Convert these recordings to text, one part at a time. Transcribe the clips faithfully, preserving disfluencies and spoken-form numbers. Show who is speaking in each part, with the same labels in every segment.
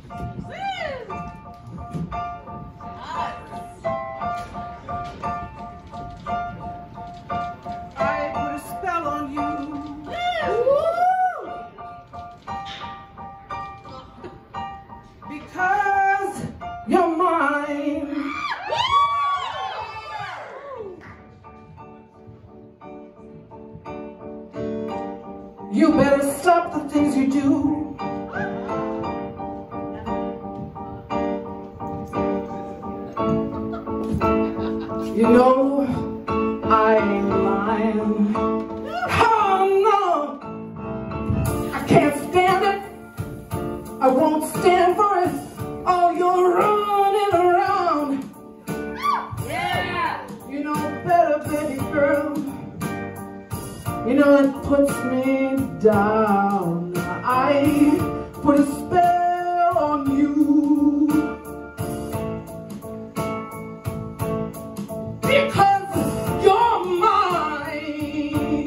Speaker 1: You better stop the things you do. You know, I ain't lying. Oh no, I can't stand it. I won't stand for it. Oh, you're running around. Yeah. You know better, baby girl. You know it puts me down. I put a spell on you because you're mine.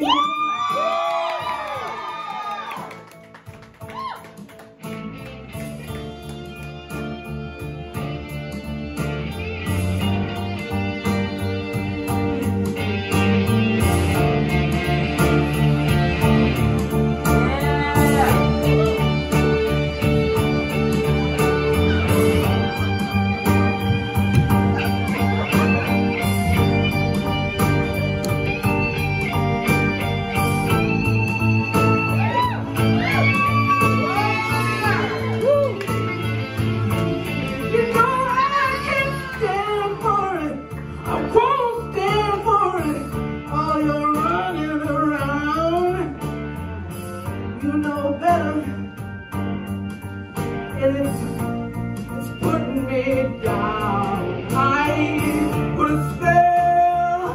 Speaker 1: And it's, it's putting me down. I put a spell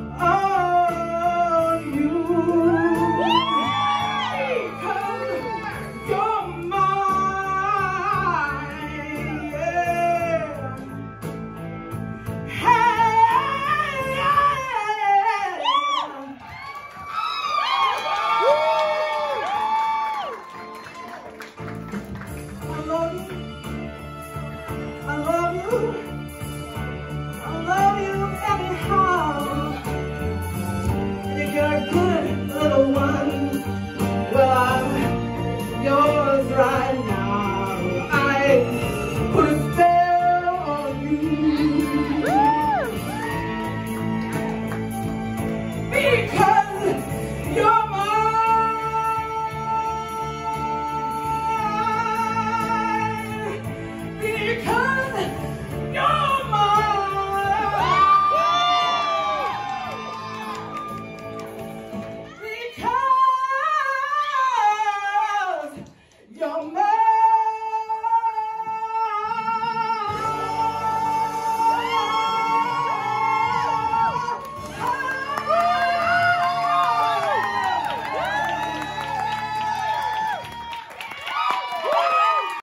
Speaker 1: on you because you're mine. Yeah. Hey, I love you. I love you.